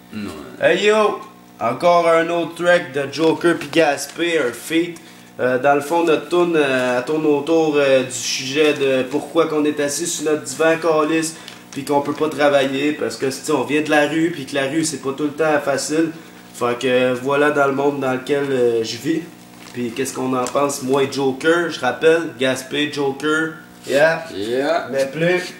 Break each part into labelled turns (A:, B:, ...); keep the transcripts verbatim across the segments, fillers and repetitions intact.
A: Non.
B: Hey yo! Encore un autre track de Joker pis Gasper, un feat. Euh, dans le fond, notre tune euh, elle tourne autour euh, du sujet de pourquoi qu'on est assis sur notre divan calice pis qu'on peut pas travailler parce que si on vient de la rue pis que la rue c'est pas tout le temps facile. Fait que euh, voilà dans le monde dans lequel euh, je vis. Pis qu'est-ce qu'on en pense? Moi et Joker, je rappelle, Gasper, Joker. Yeah!
A: Yeah!
B: Mais plus.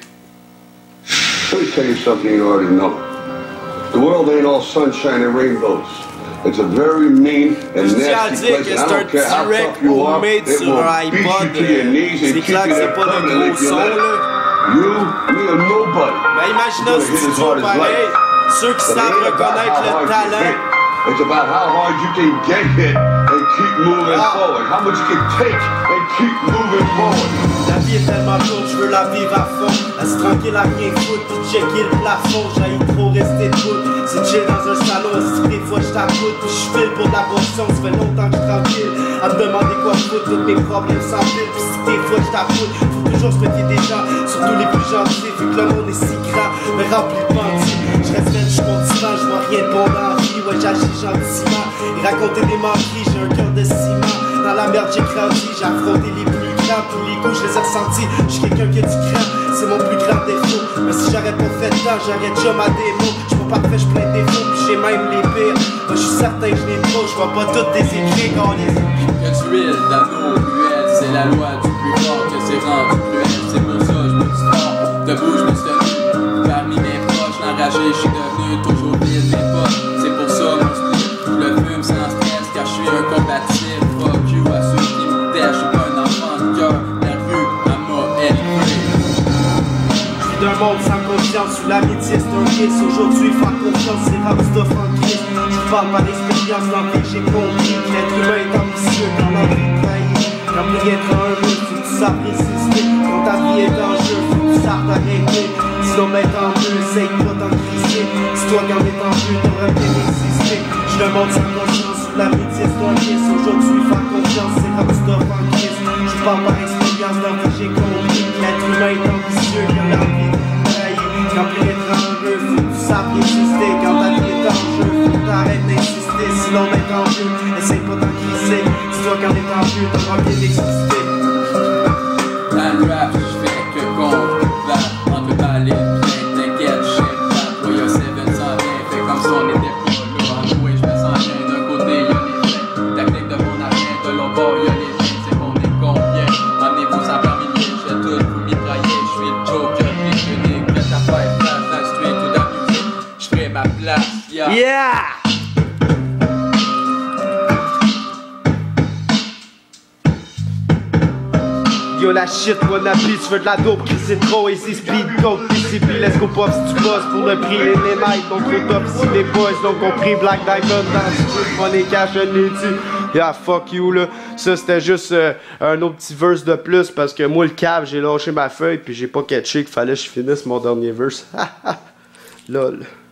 C: Let me tell you something you already know. The world ain't all sunshine and rainbows. It's a very mean and nasty place. And I don't care how tough you are, it will beat you to your knees and keep you there permanently if you let it. You, me, or nobody.
B: Mais imaginez un studio pareil. Ceux qui savent reconnaître le talent.
C: It's about how hard you can get hit and keep moving
B: ah.
C: forward. How much you can take and keep moving forward.
B: La vie est tellement courte, je veux la vivre à fond. Reste tranquille à rien foutre, puis checker le plafond. J'haïs trop rester debout. C'est chill dans un salon, si des fois je t'acoute. Puis je file pour de la boisson, ça fait longtemps que je tranquille. À me demander quoi foutre, tous mes problèmes sans fil. Puis si des fois je t'acoute, faut toujours se méfier des gens, surtout les plus gentils. Vu que le monde est si grand, mais rempli de bandits. Je reste belle, je continue, je vois rien de bon dans la vie. Ouais, j'agis gentiment. Et raconter des menteries, j'ai un cœur de ciment. Dans la merde j'ai grandi, j'ai affronté les plus grands. Tous les coups je les ai ressentis, je suis quelqu'un qui a du cran. C'est mon plus grand défaut. Mais si j'aurais pas fait tant, j'aurais déjà ma démo. Je suis pas parfait, je plein de défauts, puis j'ai même les pires. Moi je suis certain que je n'ai trop, je vois pas toutes des écrits qu'on les.
A: Que tu es dans nos ruelles, c'est la loi du plus fort que c'est rendu cruel. C'est pour ça je me dis fort, debout je me suis tenu. Parmi mes proches, enragé, je suis devenu toujours vide mes potes. C'est pour ça mon split, je le fume sans stress car je suis un combatif. Fuck you à ceux qui me dèchent, je suis pas un enfant de cœur. La rue, elle m'a élevé.
B: D'un monde sans confiance, sous l'amitié c'est un kiss. Aujourd'hui faire confiance c'est rap stuff en kiss. Je parle par expérience dans le j'ai compris que l'être humain est ambitieux quand l'envie de trahir. Quand plus rien être un jeu, faut que tu saches résister. Quand ta vie est en jeu, faut que tu saches t'arrêter. Sinon mettre en jeu, essaye pas d'en crisser. Si toi quand t'es en jeu, t'aurais bien existé. Je le monde sans confiance, sous l'amitié c'est un kiss. Aujourd'hui faire confiance c'est rap stuff en kiss. Je parle par expérience dans le j'ai compris que l'être humain est ambitieux quand l'envie. Quand plus être en jeu, faut que tu saches résister. Quand ta vie est en jeu, faut que t'arrêtes d'insister. Sinon mettre en jeu, essaye pas d'en crisser. Dis-toi quand t'es en jeu, t'auras bien existé.
A: Dans le rap, je fais que combattre. Entre balles et bien, t'inquiète, je sais pas. Toi y'a seven sans bien, fait comme si on était pas là. En jouer, je me sens bien, d'un côté y'a les faits. Technique de mon arrêt, de l'autre bord y'a les faits. C'est qu'on est combien? Emmenez-vous sans par milliers, je vais tout vous mitrailler. Je suis le Joker, puis je n'ai que ta fête. Flash dans le street ou dans la musique, je ferai ma place, yeah!
B: Yeah! Yo la shit, wannabe, tu veux de la dope, qui c'est trop easy, speed, coke, P C P, let's go pop si tu bosses pour le prix, les nights, donc le top si les boys, donc on prie Black Diamond dans le street, money cash, un étu. Yeah, fuck you là. Ça c'était juste euh, un autre petit verse de plus parce que moi le cave, j'ai lâché ma feuille puis j'ai pas catché qu'il fallait que je finisse mon dernier verse. Lol.